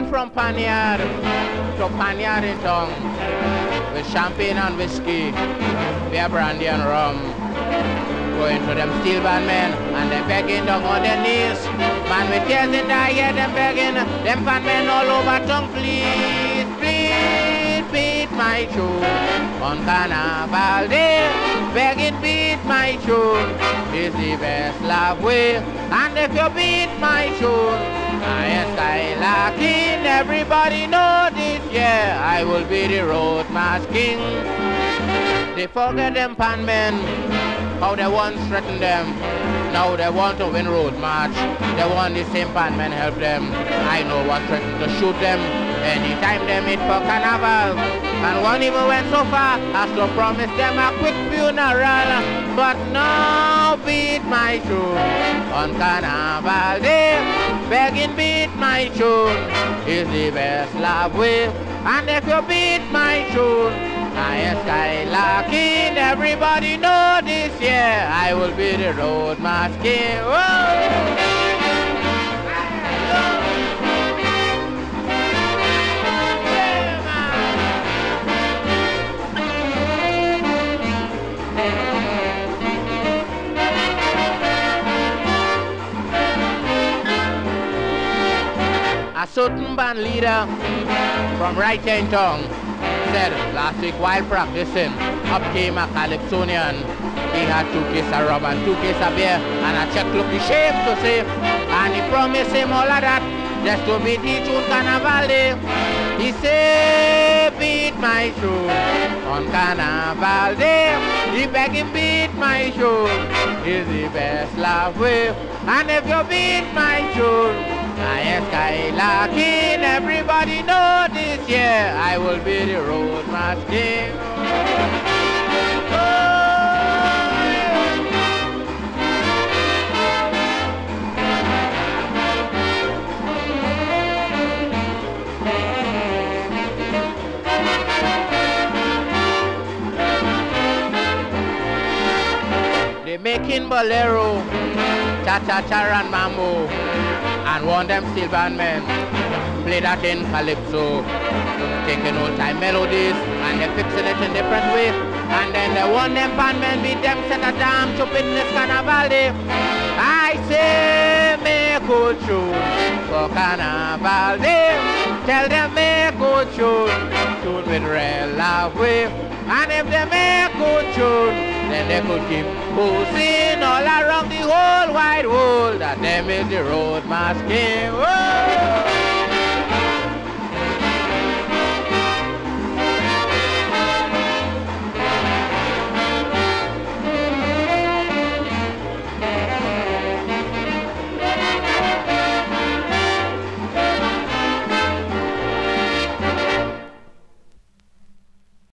from Panyard to Panyard in town with champagne and whiskey, beer, brandy and rum. Going to them steel band men and they begging down on their knees. Man with tears in their ear, them begging, them band men all over town, please, please, beat my tune on Carnival Day. Begging, beat my tune is the best love way. And if you beat my tune, I am skylarking. Everybody know this year I will be the road mass king. They forget them pan men, how they once threatened them. Now they want to win road march. They want the same pan men help them. I know what threatened to shoot them anytime they meet for carnival. And one even went so far as to promise them a quick funeral. But now beat my tune on Carnival Day. Begging, beat my tune is the best love way. And if you beat my tune, I am skylarking. Everybody know this year I will be the road mass king. Whoa! A certain band leader from right here in town said last week while practicing, up came a Calypsonian. He had 2 cases of rum and 2 cases of beer and a check look ashamed to say, and he promised him all of that just to beat the tune Carnival Day. He said, beat my tune on Carnival Day. He begged him, beat my tune is the best love way. And if you beat my tune, I am skylarking. Everybody know this year I will be the road mass king. They making bolero, cha-cha-cha and mambo, and one them steel band men play that in calypso, taking old time melodies and they fixing it in different ways. And then the one them band men beat them set a damn chop in this Carnival Day. I say make good tune for Carnival Day. Tell them make good tune with real love way. And if they make good tune, then they could keep boasting all around the whole wide world that them is the road mass king. Whoa!